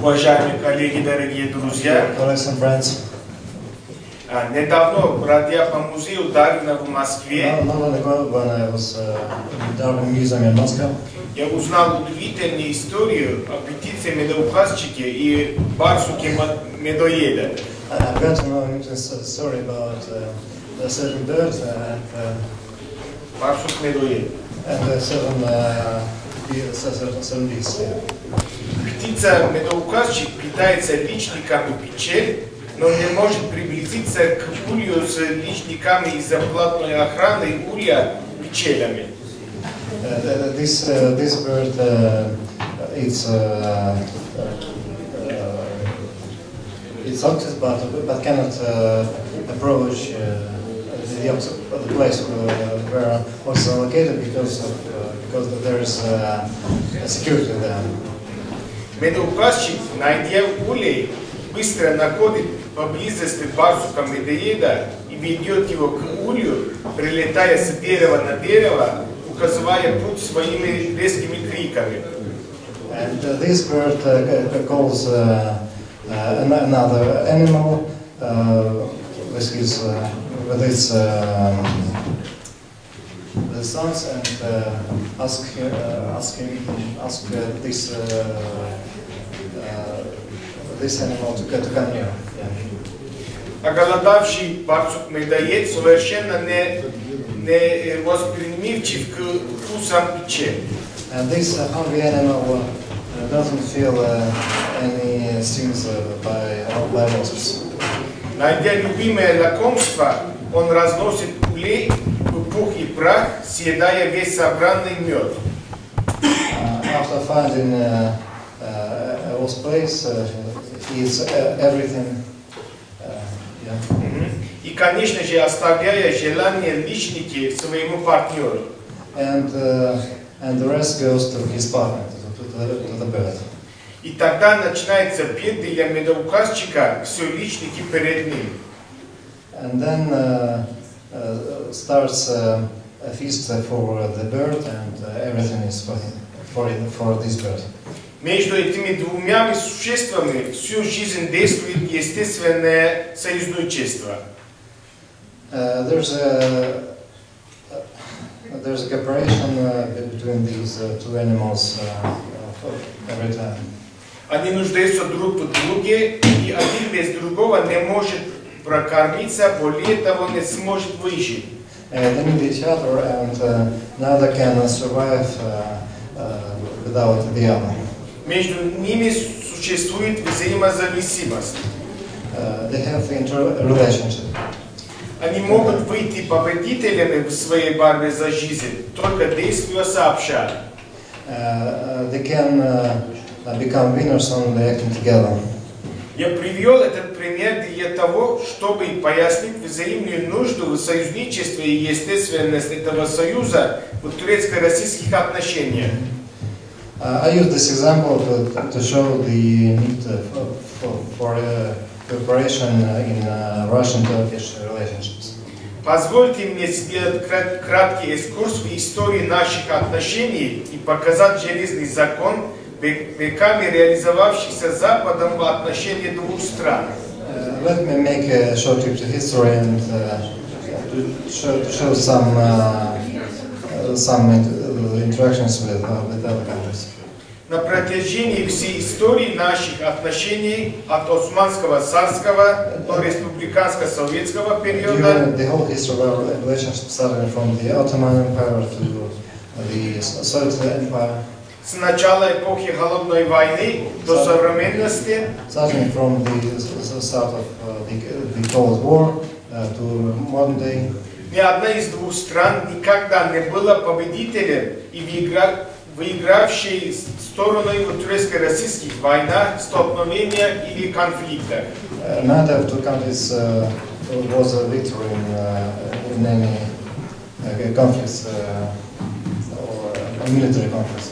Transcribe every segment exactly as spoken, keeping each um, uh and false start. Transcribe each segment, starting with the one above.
Уважаемые коллеги, дорогие друзья, недавно, бродя по музею Дарвина в Москве, я узнал удивительную историю о птице-медоухазчике и барсуке-медоеда. Барсук-медоед. Птица-медоуказчик питается личниками пчел, но не может приблизиться к улью с личниками из-за плотной охраны улья пчелами. Uh, this uh, this bird uh, it's uh, uh, it's active, but but cannot uh, approach uh, the opposite the place where, where was located because of uh, because there is uh, security there. Медоуказчик, найдя улей, быстро находит поблизости барсука-медоеда и ведет его к улью, прилетая с дерева на дерево, указывая путь своими резкими криками. And uh, this bird uh, calls uh, uh, another animal uh, with his uh, with its uh, the sons and uh, ask uh, ask him ask uh, this uh, uh, this animal to, to come here. Yeah. Оголодавший барсук-медоед совершенно не не восприимчив к вкусам пчел. And this uh, hungry animal uh, doesn't feel uh, any stings uh, by by wasps. Найдя любимое лакомство, он разносит улей в пух и прах, съедая весь собранный мед. Uh, after finding uh, uh, a wasp place, uh, he eats uh, everything. Uh, yeah. Mm-hmm. И, конечно же, оставляя желание личники своему партнеру. And uh, and the rest goes to his partner, to, to, the, to the bird. И тогда начинается бед для медоуказчика, все личники перед ним. And then uh, uh, starts uh, a feast for the bird, and uh, everything is for him, for him, for this bird. Между этими двумя существами всю жизнь действует естественное союзничество. Uh, there's a uh, there's a cooperation uh, between these uh, two animals uh, every time. Они нуждаются друг в друге, и один без другого не может прокормиться, более того, не сможет выжить. Uh, they need each other, and uh, neither can survive uh, uh, without the other. Между ними существует взаимозависимость. Uh, they have interrelationship. Они могут выйти победителями в своей борьбе за жизнь, только действуя сообща. Uh, they can uh, become winners only acting together. Я привел этот пример для того, чтобы пояснить взаимную нужду в союзничестве и естественность этого союза в турецко-российских отношениях. Uh, I use this example to, to show the need for, for, for uh, cooperation in uh, Russian-Turkish relationships. Позвольте мне сделать крат, краткий экскурс в истории наших отношений и показать железный закон, веками реализовавшийся Западом в отношении двух стран. Uh, let me make a short trip to history and uh, to show, to show some uh, uh, some interactions with uh, with other countries. На протяжении всей истории наших отношений от Османского царского до республиканско-советского периода, the whole history of our relationship started from the Ottoman Empire to the Soviet Empire. С начала эпохи Холодной войны до современности, starting from the start of uh, the, the Cold War uh, to modern day. Ни одна из двух стран никогда не была победителем и выигра... выигравшей стороной в турецко-российских войнах, столкновениях или конфликтах. Uh, neither of two countries uh, was a victor in, uh, in any uh, conflicts uh, or uh, military conflicts.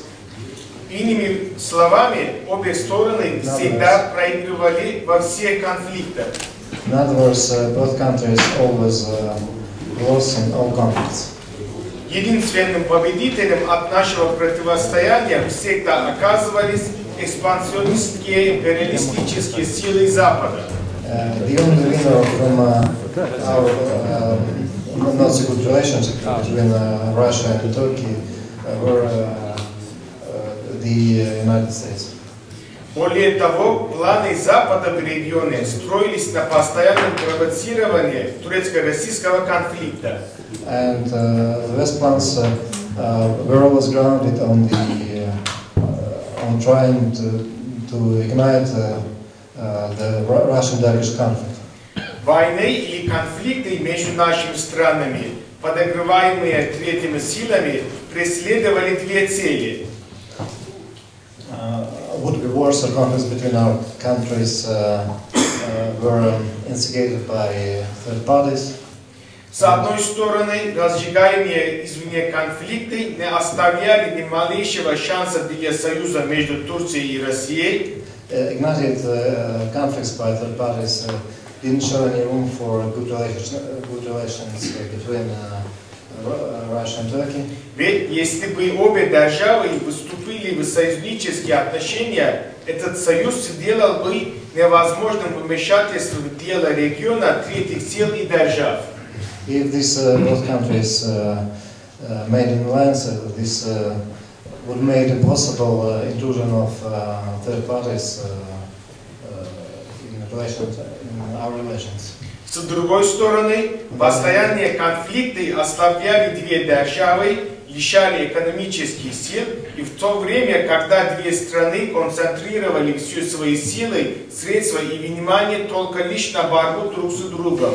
Иными словами, обе стороны всегда проигрывали во всех конфликтах. In other words, uh, both countries always uh, lost in all conflicts. Единственным победителем от нашего противостояния всегда оказывались экспансионистские империалистические силы Запада. Uh, the only winner from uh, our uh, not so good relationship between uh, Russia and Turkey uh, were uh, uh, the uh, United States. Более того, планы Запада в регионе строились на постоянном провоцировании турецко-российского конфликта. And uh, the West plans uh, uh, were always grounded on the uh, on trying to to ignite uh, uh, the Russian-Turkish conflict. Войны или конфликты между нашими странами, подогреваемые третьими силами, преследовали две цели. Uh, would-be wars or conflicts between our countries uh, uh, were um, instigated by third parties. С одной стороны, разжигаемые извне конфликты не оставляли ни малейшего шанса для союза между Турцией и Россией. Uh, ignited uh, conflicts by third parties uh, didn't show any room for good relations, uh, good relations uh, between uh, Russia and Turkey. Ведь если бы обе державы выступили в союзнические отношения, этот союз сделал бы невозможным вмешательство в дело региона третьих сил и держав. If these uh, both countries uh, uh, made an alliance, uh, this uh, would make impossible uh, intrusion of uh, third parties uh, uh, in, relation to, in our relations. С другой стороны, постоянные конфликты ослабляли две державы, лишали экономических сил, и в то время, когда две страны концентрировали все свои силы, средства и внимание только лишь на борьбу друг с другом.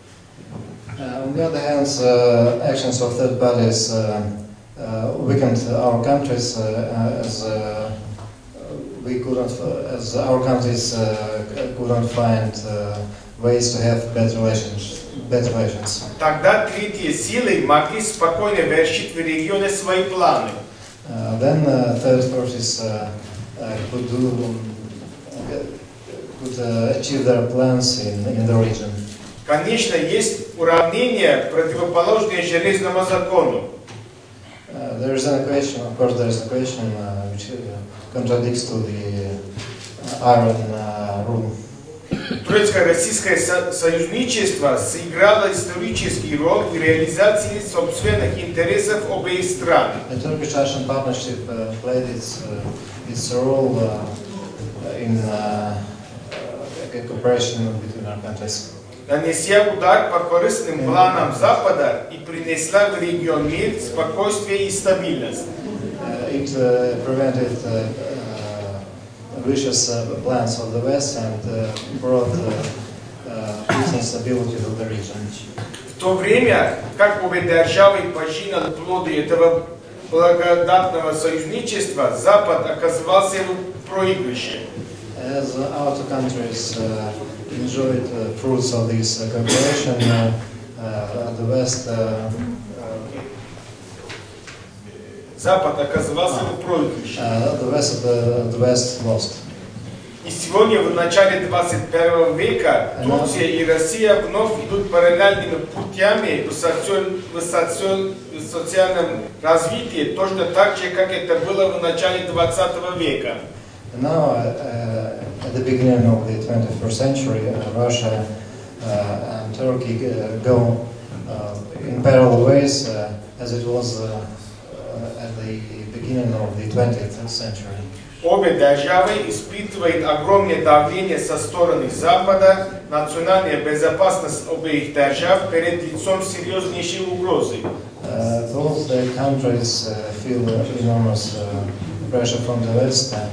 Uh, on the other hand, uh, actions of third parties uh, uh, weakened our countries uh, as uh, we couldn't, as our countries uh, couldn't find uh, ways to have better relations. Better relations. Тогда третьи силы могли спокойно вершить в регионе свои планы. Uh, then uh, third parties uh, uh, could do, uh, could uh, achieve their plans in in the region. Конечно, есть уравнение, противоположное железному закону. Uh, there is an equation, of course, there is an equation uh, which uh, contradicts to the uh, iron uh, rule. Турецко-российское союзничество сыграло исторический роль в реализации собственных интересов обеих стран. The Turkish-Russian partnership uh, played its uh, its role uh, in uh, uh, cooperation between our countries. Нанеся удар по корыстным планам Запада и принесла в регион мир, спокойствие и стабильность. Uh, it uh, prevented uh, uh, vicious uh, plans of the West and uh, brought uh, uh, peace and stability to the region. В то время, как обе державы пожинали плоды этого благодатного союзничества, Запад оказался в проигрыше. As our two countries uh, enjoyed the fruits of this uh, cooperation, uh, uh, the West uh, Запад оказался в проигрыше. uh, the West the, the West lost. И сегодня, в начале двадцать первого века, Турция и Россия вновь идут параллельными путями в, социаль... в, социаль... в социальном развитии, точно так же, как это было в начале двадцатого века. Now, uh, at the beginning of the twenty-first century, uh, Russia uh, and Turkey uh, go uh, in parallel ways uh, as it was uh, uh, at the beginning of the twentieth century. Обе державы испытывают огромное давление со стороны Запада, национальная безопасность обеих держав перед лицом серьезнейшей угрозы. Uh, both the countries uh, feel enormous uh, pressure from the West and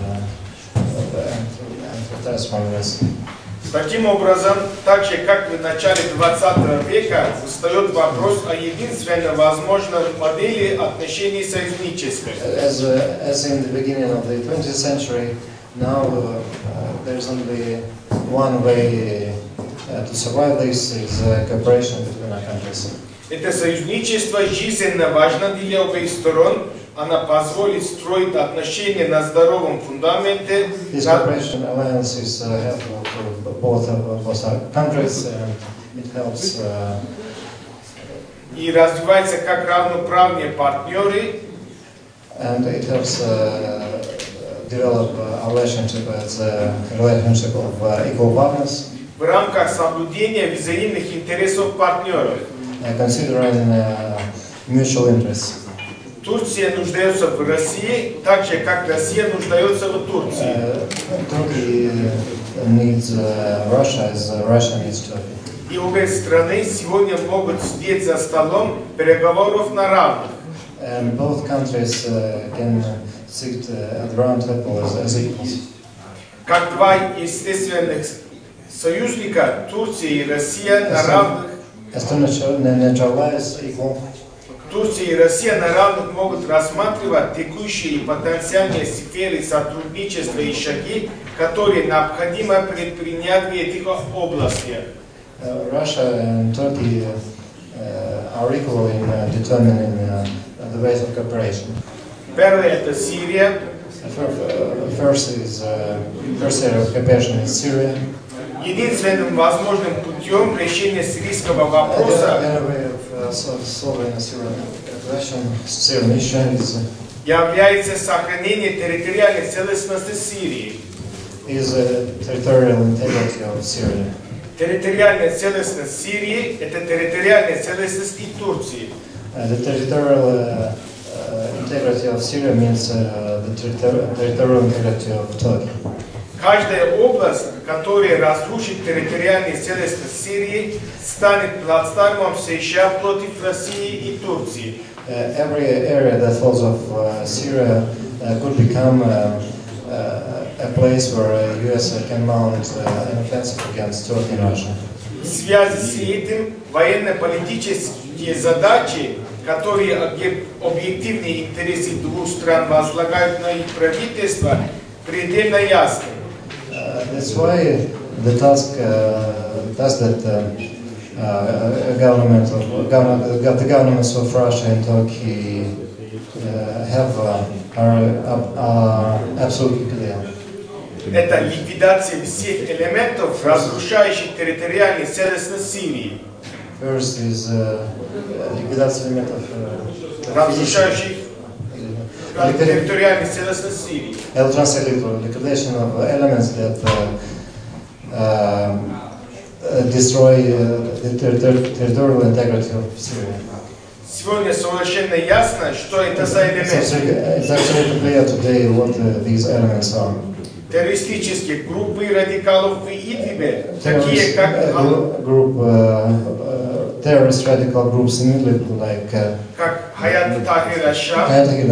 Таким образом, так же как в начале двадцатого века, встает вопрос о единственной возможной модели отношений союзнических. As, uh, as in the beginning of the twentieth century, now uh, uh, there's only one way uh, to survive this is uh, cooperation between our countries. Это союзничество жизненно важно для обеих сторон. Она позволит строить отношения на здоровом фундаменте. This cooperation alliance is uh, helpful to both, uh, both our countries, and it helps uh, и развиваются как равноправные партнеры. And it helps uh, develop uh, our relationship as a relationship of uh, equal partners. В рамках соблюдения взаимных интересов партнеров. Uh, considering uh, mutual interests. Турция нуждается в России, так же как Россия нуждается в Турции. Uh, Turkey needs uh, Russia as uh, Russia needs Turkey. И обе страны сегодня могут сидеть за столом переговоров на равных. And both countries uh, can sit uh, at the round table as, as equals. Как два естественных союзника, Турция и Россия на равных. As two natural allies equal. Турция и Россия на равных могут рассматривать текущие и потенциальные сферы сотрудничества и шаги, которые необходимо предпринять в этих областях. Uh, Russia and Turkey uh, are equal in uh, determining uh, the ways of cooperation. Первое это Сирия. First is uh, first area of cooperation is Syria. Единственным возможным путем решения сирийского вопроса является сохранение территориальной целостности Сирии. Территориальная целостность Сирии – это территориальная целостность и Турции. The territorial uh, uh, integrity of Syria means uh, the territor territorial integrity of Turkey. Каждая область, которая разрушит территориальную целостность Сирии, станет плацдармом США против России и Турции. Uh, every area that falls off uh, Syria uh, could become uh, uh, a place where uh, U S can mount uh, an offensive against Turkey and Russia. В связи с этим военно-политические задачи, которые объективные интересы двух стран возлагают на их правительство, предельно ясны. Uh, that's why the task, uh, task that uh, uh, government of, government, the governments of Russia and Turkey uh, have uh, are, are absolutely clear. Это ликвидация всех элементов, разрушающих территориальную целостность Сирии. First is uh, ликвидация элементов, разрушающих территориальную целостность Сирии. I'll translate it for liquidation of elements that uh, uh, destroy uh, the ter ter territorial integrity of Syria. Сегодня совершенно ясно, что это за элементы. It's absolutely clear today what uh, these elements are. Террористические группы радикалов в Идлибе, такие как group, uh, uh, terrorist radical groups in Idlib, like uh, как Хаят Тахрир аш-Шам,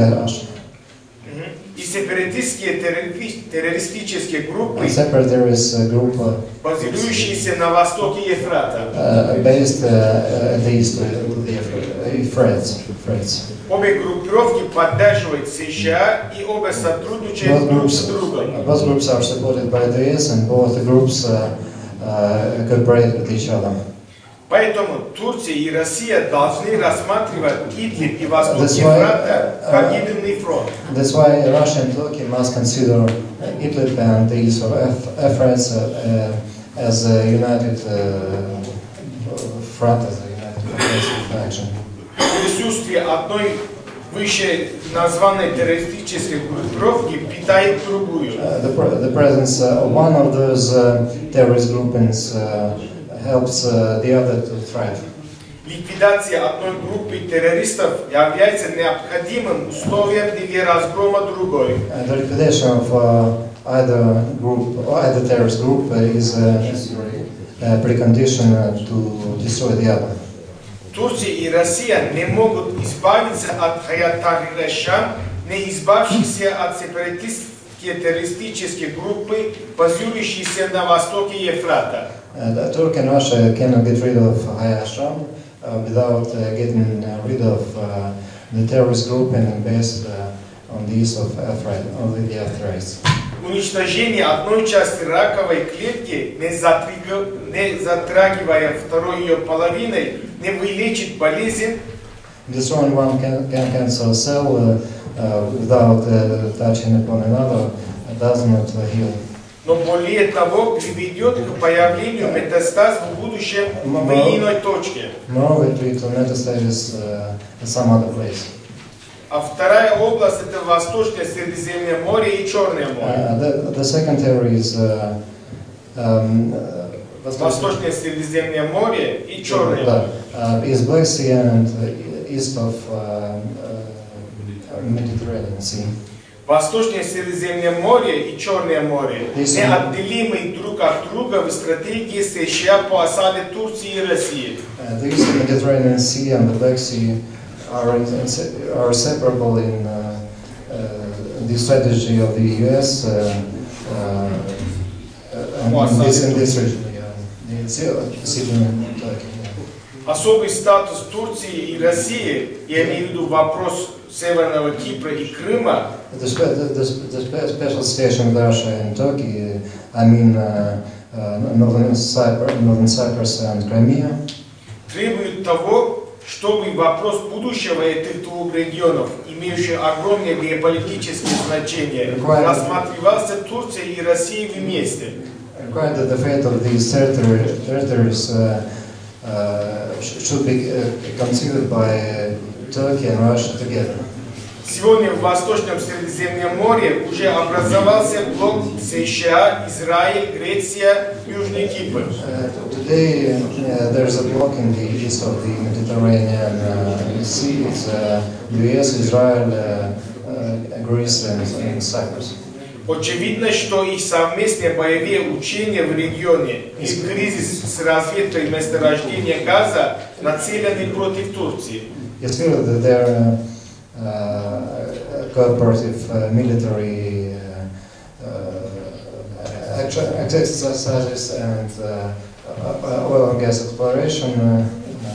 и сепаратистские террористические группы, group, базирующиеся на востоке Ефрата. Uh, based uh, at the east of the Euphrates. Обе группировки поддерживают США и оба сотрудничают друг с другом. Both groups are supported by the U S and both groups uh, uh, cooperate with each other. Поэтому Турция и Россия должны рассматривать Идлиб и восток Ефрата как единый фронт. That's why Russia and Turkey must consider Idlib and the east of Euphrates uh, as a united uh, front, as a united faction. Присутствие одной выше названной террористической группировки питает другую. Uh, the, the presence of one of those uh, terrorist groupings uh, helps uh, the other to thrive. Ликвидация одной группы террористов является необходимым условием для разгрома другой. Uh, the liquidation of uh, either group or either terrorist group uh, is a necessary uh, precondition uh, to destroy the other. Турция и Россия не могут избавиться от Хаят Тахрир аш-Шам, не избавившись от сепаратистских террористических группы, базирующихся на востоке Ефрата. Uh, Turkey and Russia cannot get rid of Hayat Sham uh, without uh, getting uh, rid of uh, the terrorist group and based uh, on the east of Euphrates, on the Euphrates. Уничтожение одной части раковой клетки, не, затраг... не затрагивая второй ее половиной, не вылечит болезнь. Destroying one can can cancer cell uh, uh, without uh, touching upon another uh, does not uh, heal. но более того приведет к появлению метастаз в будущем в иной точке. Moreover, it leads to metastasis uh, in some other place. А вторая область это Восточное Средиземное море и Черное море. Uh, the, the second area is uh, um, uh, Восточное Средиземное море и Черное море. Uh, is Black Sea and uh, east of uh, uh, Mediterranean Sea. Восточное Средиземное море и Черное море неотделимы друг от друга в стратегии США по осаде Турции и России. Uh, the Eastern Mediterranean Sea and the Black Sea are, in, are separable in uh, uh, the strategy of the U S uh, uh, uh, in, this, in this region. Yeah. The decision in Turkey. Особый статус Турции и России, я имею в виду вопрос Северного Кипра и Крыма, The, spe the, the, the special situation with Russia and Turkey, I mean uh, uh, Northern, Cyprus, Northern Cyprus and Crimea, требует того, чтобы вопрос будущего этих двух регионов, имеющих огромное геополитическое значение, рассматривался Турцией и Россией вместе. Required that the fate of these territory, territories uh, uh, should be uh, considered by uh, Turkey and Russia together. Сегодня в Восточном Средиземном море уже образовался блок США, Израиль, Греция, Южный Кипр. Uh, today uh, there's a block in the east of the Mediterranean uh, Sea. It's uh, U S, Israel, uh, uh, Greece and, and Cyprus. Очевидно, что их совместные боевые учения в регионе и кризис с разведкой месторождения газа нацелены против Турции. It's clear that their uh, uh, cooperative uh, military uh, uh, exercises and uh, uh, oil and gas exploration uh,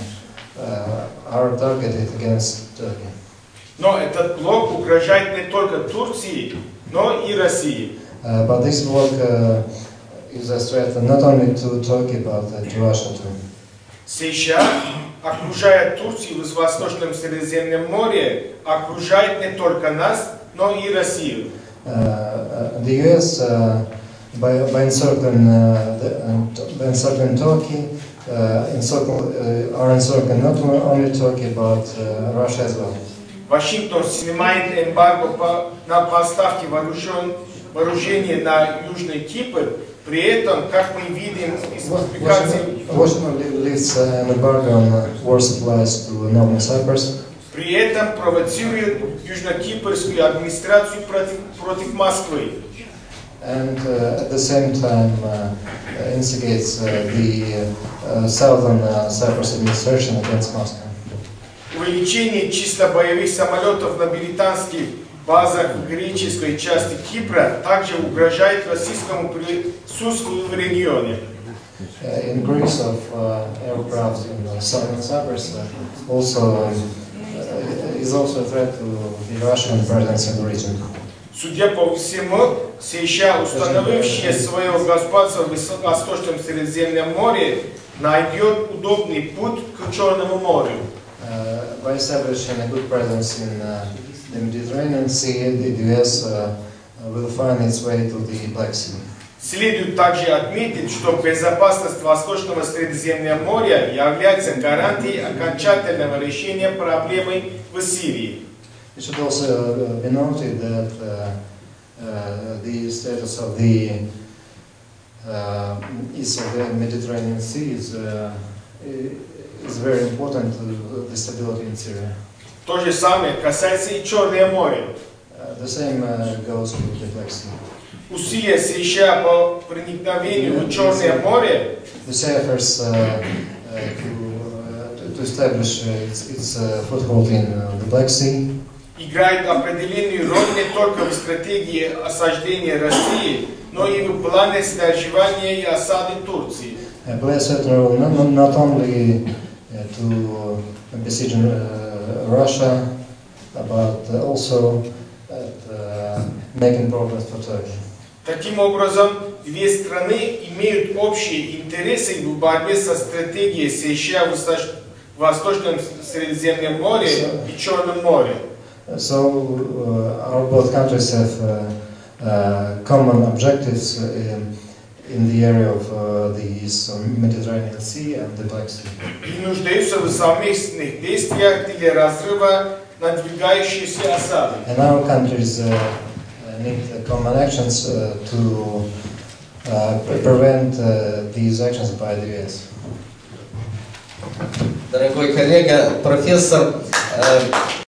uh, are targeted against Turkey. Но этот блок угрожает не только Турции, но и России. Uh, but this block uh, is a threat not only to Turkey but uh, to Russia too. США, окружая Турцию в Восточном Средиземном море, окружает не только нас, но и Россию. Uh, uh, the U S uh, by, by encircling, uh, the, uh, by encircling Turkey uh, encircle, uh, are encircling not only Turkey but uh, Russia as well. Вашингтон снимает эмбарго по, на поставки вооружен, вооружения на Южный Кипр, при этом, как мы видим из публикаций, Washington lifts an embargo on war supplies to Northern Cyprus. При этом провоцирует Южно-Кипрскую администрацию против, против Москвы. And uh, at the same time uh, instigates uh, the uh, Southern uh, Cyprus administration against Moscow. Увеличение чисто боевых самолетов на британских базах в греческой части Кипра также угрожает российскому присутствию в регионе. Uh, increase of uh, aircraft in uh, Southern Cyprus uh, also uh, is also a threat to the Russian presence in the region. Судя по всему, США, установившие свое господство в Восточном Средиземном море, найдет удобный путь к Черному морю. Uh, by establishing a good presence in uh, the Mediterranean Sea, the U S uh, will find its way to the Black Sea. Следует также отметить, что безопасность Восточного Средиземного моря является гарантией окончательного решения проблемы в Сирии. It should also uh, be noted that uh, uh, the status of the uh, east of the Mediterranean Sea is, uh, is very important to the stability in Syria. То же самое касается и Черного моря. Uh, the same uh, goes to the Black Sea. Усилия США по проникновению в Черное море The sea efforts uh, uh, to, uh, to establish uh, its, its uh, foothold in uh, the Black Sea играют определенную роль не только в стратегии осаждения России, но и в плане сдерживания и осады Турции. Uh, play a certain role not, not only uh, to besiege uh, Russia, but uh, also at uh, making progress for Turkey. Таким образом, две страны имеют общие интересы в борьбе со стратегией США в Восточном Средиземном море и Черном море. So uh, our both countries have uh, uh, common objectives in, in the area of uh, the Mediterranean Sea and the Black Sea. И нуждаются в совместных действиях для разрыва надвигающейся осады. And our countries uh, need uh, common actions uh, to uh, prevent uh, these actions by the U S. Дорогой коллега, профессор,